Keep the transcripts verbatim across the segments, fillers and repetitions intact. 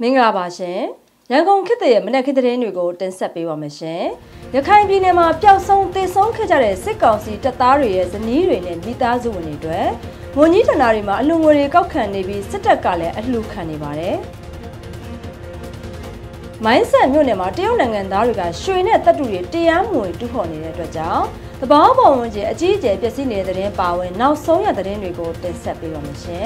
မင်္ဂလာပါရှင်ရန်ကုန်ခေတ်သစ်ရဲ့မနက်ခင်းသတင်းတွေကိုတင်ဆက်ပေးပါမယ်ရှင်ရခိုင်ပြည်နယ်မှာပျောက်ဆုံးသေဆုံးခဲ့ကြတဲ့စစ်ကောင်စီတပ်သားတွေရဲ့ဇနီးတွေနဲ့မိသားစုဝင်တွေအတွက်ဝန်ကြီးဌာနတွေမှာအလှူငွေတွေကောက်ခံနေပြီးစစ်တပ်ကလည်းအလှူခံနေပါတယ်မိုင်းဆက်မြို့နယ်မှာတရုတ်နိုင်ငံသားတွေကရွှေနဲ့တပ်တူတွေတရားမဝင်တူးဖော်နေတဲ့အတွက်ကြောင့်သဘာဝပတ်ဝန်းကျင်အကြီးအကျယ်ပျက်စီးနေတဲ့သတင်းပါဝင်နောက်ဆုံးရသတင်းတွေကိုတင်ဆက်ပေးပါမယ်ရှင်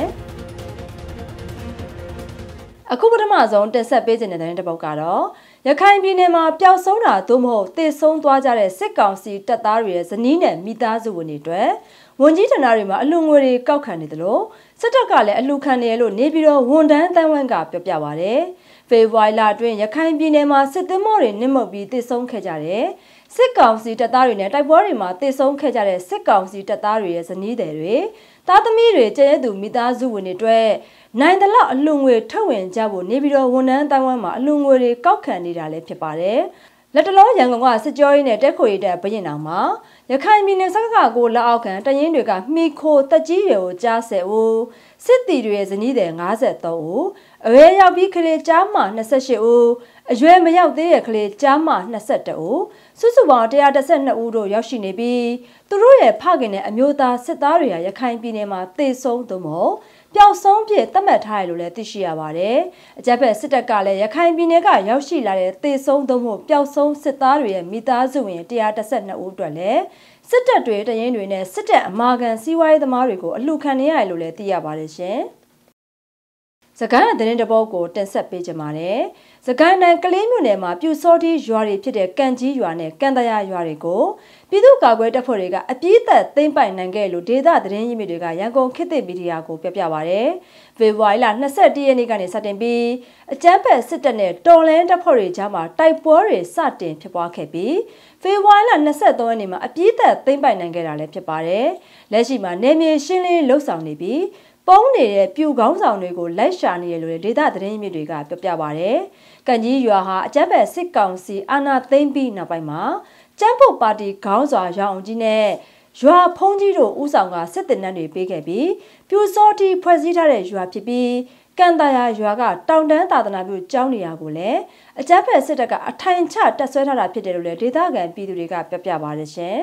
အခုပထမဆုံးတင်ဆက်ပေးခြင်းတဲ့တဲ့ပုတ်ကတော့ရခိုင်ပြည်နယ်မှာပျောက်ဆုံးတာသို့မဟုတ်သေဆုံးသွားကြတဲ့စစ်ကောင်စီတပ်သားတွေရဲ့ဇနီးနဲ့မိသားစုဝင်တွေအတွက်ဝန်ကြီးဌာနတွေမှာအလှူငွေတွေကောက်ခံနေတယ်လို့စစ်တပ်ကလည်းအလှူခံနေရလို့နေပြီးတော့ဝန်တန်းတန်းဝန်းကပြောပြပါရယ်ဖေဖော်ဝါရီလအတွင်းရခိုင်ပြည်နယ်မှာစစ်သင်းမောတွေနစ်မုတ်ပြီးသေဆုံးခဲ့ကြတဲ့စစ်ကောင်စီတပ်သားတွေနဲ့တိုက်ပွဲတွေမှာသေဆုံးခဲ့ကြတဲ့စစ်ကောင်စီတပ်သားတွေရဲ့ဇနီးတွေတာသမီတွေကျဲသူမိသားစုဝင်တွေအတွက်နိုင်တယ်လို့အလှူငွေထုတ်ဝင်ကြဖို့နေပြီးတော့ဝန်ထမ်းတိုင်းဝန်းမှာအလှူငွေတွေကောက်ခံနေတာလည်းဖြစ်ပါတယ်။လက်တလုံးရန်ကုန်ကစစ်ကြောရေးနဲ့တက်ခွေတဲ့ဘရင်တော်မှာရခိုင်ပြည်နယ်စကကကိုလက်အောက်ခံတရင်တွေကမိခိုတက်ကြီးတွေကိုကြားဆဲဦးစစ်တီတွေရဲ့ဇနီးတွေ၅၃ဦးအရွယ်ရောက်ပြီးကလေးကြားမှ၂၈ဦးအရွယ်မရောက်သေးတဲ့ကလေးကြားမှ၂၁ဦးစုစုပေါင်း၁၁၂ဦးတို့ရောက်ရှိနေပြီးသူတို့ရဲ့ဖခင်နဲ့အမျိုးသားစစ်သားတွေဟာရခိုင်ပြည်နယ်မှာသေဆုံးသူမို့ပျောက်ဆုံးဖြစ်သတ်မှတ်ထားရလို့လည်းသိရှိရပါတယ်။အကြမ်းဖက်စစ်တပ်ကလည်းရခိုင်ပြည်နယ်ကရောက်ရှိလာတဲ့သေဆုံးသူမို့ပျောက်ဆုံးစစ်သားတွေရဲ့မိသားစုဝင်၁၁၂ဦးအတွက်လည်းစစ်တပ်တွေတရင်တွေနဲ့စစ်တပ်အမာခံစီးပွားရေးသမားတွေကိုအလှူခံနေရတယ်လို့လည်းသိရပါတယ်ရှင်။စကိုင်းသတင်းတပုတ်ကိုတင်ဆက်ပေးကြပါမယ်။စကိုင်းတိုင်းကလေးမြို့နယ်မှာပြူစောတိရွာတွေဖြစ်တဲ့ကန်ကြီးရွာနဲ့ကန်တရာရွာတွေကိုပြည်သူ့ကာကွယ်တပ်ဖွဲ့တွေကအပြည့်အသက်သိမ်းပိုက်နိုင်ခဲ့လို့ဒေသသတင်းရင်းမြစ်တွေကရန်ကုန်ခေတ်သစ်မီဒီယာကိုပြပြပါရယ်။ဖေဖော်ဝါရီလ၂၁ရက်နေ့ကနေစတင်ပြီးအကြမ်းဖက်စစ်တပ်နဲ့တော်လှန်တပ်ဖွဲ့တွေကြားမှာတိုက်ပွဲတွေစတင်ဖြစ်ပွားခဲ့ပြီးဖေဖော်ဝါရီလ၂၃ရက်နေ့မှာအပြည့်အသက်သိမ်းပိုက်နိုင်ခဲ့တာလည်းဖြစ်ပါတယ်။လက်ရှိမှာနေမြေရှင်းလင်းလှုပ်ဆောင်နေပြီးပုံနေတဲ့ပြူကောင်းဆောင်တွေကိုလိုက်ရှာနေရလို့ဒေသသတင်းမြစ်တွေကပြောပြပါရယ်။ကန်ကြီးရွာဟာအကြမ်းဖက်စစ်ကောင်စီအာဏာသိမ်းပြီးနောက်ပိုင်းမှာကျန်းဖို့ပါတီခေါင်းဆောင်ရောင်ကြီးနဲ့ရွာဖုံးကြီးတို့ဦးဆောင်ကစစ်တပ်နှံတွေပေးခဲ့ပြီးပြူစောတိဖွဲ့စည်းထားတဲ့ရွာဖြစ်ပြီးကန်တရာရွာကတောင်တန်းသာသနာပြုကျောင်းနေရာကိုလည်းအကြမ်းဖက်စစ်တပ်ကအထိုင်ချတက်ဆွဲထားတာဖြစ်တယ်လို့လည်းဒေသခံပြည်သူတွေကပြောပြပါရရှင်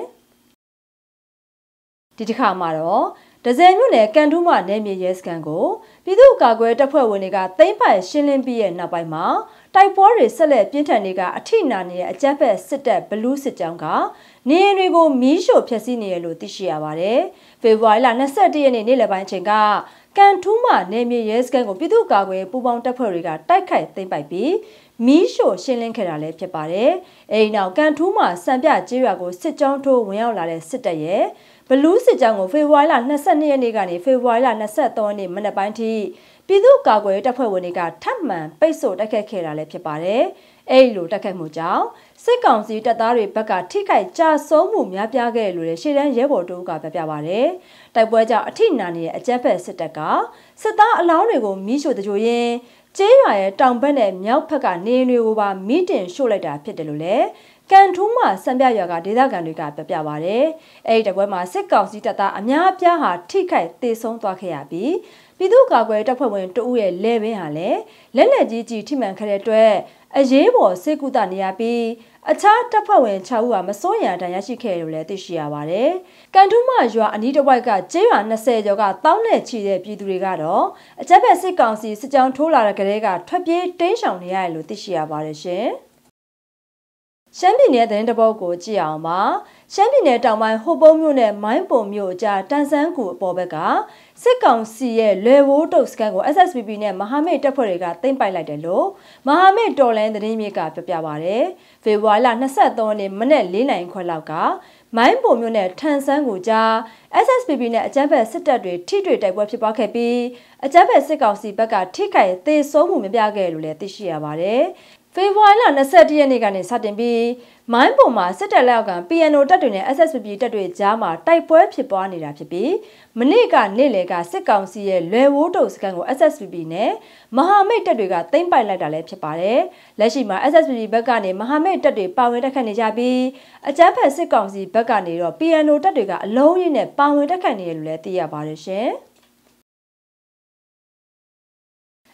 ။ဒီတစ်ခါမှာတော့ဒဇယ်မြို့နယ်ကန်ထူးမနယ်မြေရဲစခန်းကိုပြည်သူ့ကာကွယ်တပ်ဖွဲ့ဝင်တွေကသိမ်းပိုက်ရှင်းလင်းပြီးရဲ့နောက်ပိုင်းမှာတိုက်ပွဲတွေဆက်လက်ပြင်းထန်နေကအထိနာနေတဲ့အကြမ်းဖက်စစ်တပ်ဘလူးစစ်ကြောင်းကနေအိမ်တွေကိုမီးရှို့ဖျက်ဆီးနေရလို့သိရှိရပါတယ်။ဖေဖော်ဝါရီလ၂၁ရက်နေ့နေ့လယ်ပိုင်းချိန်ကကန်ထူးမနယ်မြေရဲစခန်းကိုပြည်သူ့ကာကွယ်ပူးပေါင်းတပ်ဖွဲ့တွေကတိုက်ခိုက်သိမ်းပိုက်ပြီးမီးရှို့ရှင်းလင်းခဲ့တာလည်းဖြစ်ပါတယ်။အဲဒီနောက်ကန်ထူးမစံပြကျေးရွာကိုစစ်ကြောင်းထိုးဝင်ရောက်လာတဲ့စစ်တပ်ရဲ့ဘလူးစစ်ကြောင်းကိုဖေဖော်ဝါရီလ၂၂ရက်နေ့ကနေဖေဖော်ဝါရီလ၂၃ရက်နေ့မနက်ပိုင်းထိပြည်သူ့ကာကွယ်တပ်ဖွဲ့ဝင်တွေကထပ်မံပိတ်ဆို့တိုက်ခတ်ခဲ့တာလည်းဖြစ်ပါတယ်။အဲဒီလိုတိုက်ခတ်မှုကြောင့်စစ်ကောင်စီတပ်သားတွေဘက်ကထိခိုက်ကြဆုံးမှုများပြားခဲ့လို့လည်းရှေ့တန်းရဲဘော်တို့ကပြပြပါတယ်။တိုက်ပွဲကြောင့်အထိနာနေတဲ့အကြမ်းဖက်စစ်တပ်ကစစ်သားအလောင်းတွေကိုမီးရှို့တကြိုရင်းကျေးရွာရဲ့တောင်ဘက်နဲ့မြောက်ဘက်ကနေအိမ်တွေကိုပါမီးတင်ရှို့လိုက်တာဖြစ်တယ်လို့လည်းကန်ထူးမှစံပြရွာကဒေသခံတွေကပြပြပါရတယ်။အဲဒီတပွဲမှာစစ်ကောင်စီတပ်သားအများအပြားဟာထိခိုက်သေဆုံးသွားခဲ့ရပြီးပြည်သူ့ကာကွယ်တပ်ဖွဲ့ဝင်တဦးရဲ့လဲပင်ဟာလည်းလက်လက်ကြီးကြီးထိမှန်ခဲ့တဲ့အတွက်အရေးပေါ်စေကူတာနေရပြီးအခြားတပ်ဖွဲ့ဝင်၆ဦးဟာမစိုးရန်တန်ရရှိခဲ့တယ်လို့လည်းသိရှိရပါတယ်။ကန်ထူးမှရွာအနီးတစ်ဝိုက်ကကျေးရွာ၂၀ကျော်ကတောင်းနဲ့ချီတဲ့ပြည်သူတွေကတော့အကြမ်းဖက်စစ်ကောင်စီစစ်ကြောင်းထိုးလာတဲ့ကလေးကထွက်ပြေးတိမ်းရှောင်နေရတယ်လို့သိရှိရပါတယ်ရှင်။ရှမ်းပြည်နယ်သတင်းတပုတ်ကိုကြည့်အောင်ပါရှမ်းပြည်နယ်တောင်ပိုင်းဟိုပုံးမြို့နယ်မိုင်းပုံမြို့ကြားတန်ဆန်းကူအပေါ်ဘက်ကစစ်ကောင်စီရဲ့လွယ်ဝိုးတုတ်စကန်ကို S S B B နဲ့မဟာမိတ်တပ်ဖွဲ့တွေကသိမ်းပိုက်လိုက်တယ်လို့မဟာမိတ်တော်လန်သတင်းမြေကပြောပြပါရယ်ဖေဖော်ဝါရီလ၂၃ရက်နေ့မနက်၄နာရီခွဲလောက်ကမိုင်းပုံမြို့နယ်ထန်ဆန်းကူကြား S S B B နဲ့အကြမ်းဖက်စစ်တပ်တွေထိတွေ့တိုက်ပွဲဖြစ်ပွားခဲ့ပြီးအကြမ်းဖက်စစ်ကောင်စီဘက်ကထိခိုက်သေဆုံးမှုမပြခဲ့လို့လည်းသိရှိရပါတယ်ဖေဖော်ဝါရီလ၂၁ရက်နေ့ကနေစတင်ပြီးမိုင်းပုံမှာစစ်တပ်လက်အောက်က P N O တပ်တွေနဲ့ S S B B တပ်တွေကြားမှာတိုက်ပွဲဖြစ်ပွားနေတာဖြစ်ပြီးမနေ့ကနေ့လယ်ကစစ်ကောင်စီရဲ့လွယ်ဝိုးတုတ်စကန်ကို S S B B နဲ့မဟာမိတ်တပ်တွေကသိမ်းပိုက်လိုက်တာလည်းဖြစ်ပါတယ်။လက်ရှိမှာ S S B B ဘက်ကနေမဟာမိတ်တပ်တွေပါဝင်တိုက်ခတ်နေကြပြီးအကြမ်းဖက်စစ်ကောင်စီဘက်ကနေတော့ P N O တပ်တွေကအလုံးရင်းနဲ့ပါဝင်တိုက်ခတ်နေတယ်လို့လည်းသိရပါတယ်ရှင်။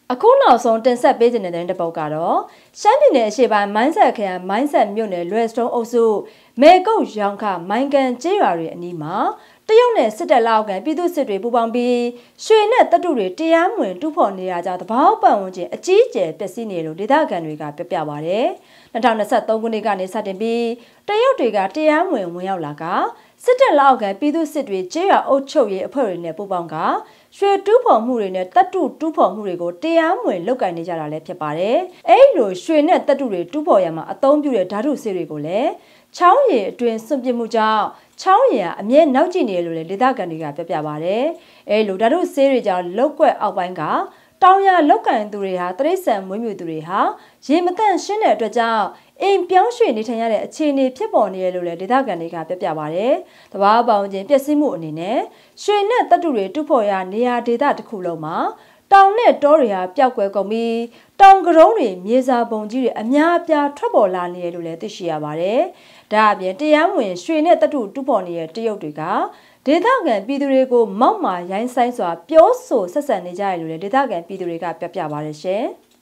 အခုနောက်ဆုံးတင်ဆက်ပေးခြင်းတဲ့တဲ့ပုတ်ကတော့ရှမ်းပြည်နယ်အရှေ့ပိုင်းမိုင်းဆက်ခရိုင်မိုင်းဆက်မြို့နယ်လွယ်စတုံးအုပ်စုမေကုတ်ရောင်ခမိုင်းကန်ကျေးရွာတွေအနီးမှာတရုတ်နယ်စစ်တပ်လက်အောက်ခံပြည်သူစစ်တွေပူးပေါင်းပြီးရွှေနဲ့တပ်တုတွေတရားမဝင်တူးဖော်နေရကြသဘောပတ်ဝန်းကျင်အကြီးအကျယ်ပျက်စီးနေလို့ဒေသခံတွေကပြပြပါဗျ။၂၀၂၃ခုနှစ်ကနေစတင်ပြီးတရုတ်တွေကတရားမဝင်ဝင်ရောက်လာကစစ်တပ်လက်အောက်ခံပြည်သူစစ်တွေကျေးရွာအုပ်ချုပ်ရေးအဖွဲ့တွေနဲ့ပူးပေါင်းကရွှေတူးဖော်မှုတွေနဲ့တပ်တုတူးဖော်မှုတွေကိုတရားမဝင်လုပ်ကိုင်နေကြတာလည်းဖြစ်ပါတယ်။အဲဒီလိုရွှေနဲ့တပ်တုတွေတူးဖော်ရမှာအသုံးပြုတဲ့ဓာတုဆေးတွေကိုလည်းချောင်းရည်အတွင်းစွန့်ပစ်မှုကြောင့်ချောင်းရည်ကအမြဲနောက်ကျနေရလို့လေဒေသခံတွေကပြပြပါတယ်။အဲလိုဓာတုဆေးတွေကြောင့်လောက်ကွက်အောက်ပိုင်းကတောင်ရလောက်ကင်သူတွေဟာတရိษံမွေးမြူသူတွေဟာရေမတန့်ရှင်းတဲ့အတွက်ကြောင့်အိမ်ပြောင်းရွှေ့နေထိုင်ရတဲ့အခြေအနေဖြစ်ပေါ်နေရလို့လေဒေသခံတွေကပြပြပါတယ်။တဘာပေါင်းချင်းပျက်စီးမှုအနေနဲ့ရွှေနဲ့တပ်တုတွေတူဖို့ရနေရာဒေသတစ်ခုလုံးမှာတောင်နဲ့တောတွေဟာပျောက်ကွယ်ကုန်ပြီးတောင်ကရုံးတွေမြေစာပုံကြီးတွေအများအပြားထွက်ပေါ်လာနေရလို့လည်းသိရှိရပါတယ်။ဒါအပြင်တရားဝင်ရွှေနဲ့တပ်တုတူဖို့နေတဲ့တရုတ်တွေကဒေသခံပြည်သူတွေကိုမောက်မာရိုင်းဆိုင်စွာပြောဆိုဆက်ဆံနေကြရလို့လေဒေသခံပြည်သူတွေကပြပြပါတယ်ရှင်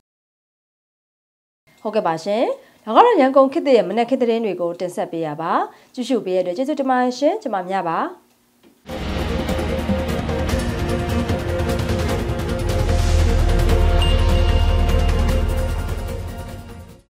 ။ဟုတ်ကဲ့ပါရှင်။ဒါကတော့ရန်ကုန်ခေတ်ရဲ့မနက်ခေတ်သတင်းတွေကိုတင်ဆက်ပေးရပါ။ကြည့်ရှုပေးရတဲ့ကျေးဇူးတင်ပါတယ်ရှင်။ကျွန်မများပါ။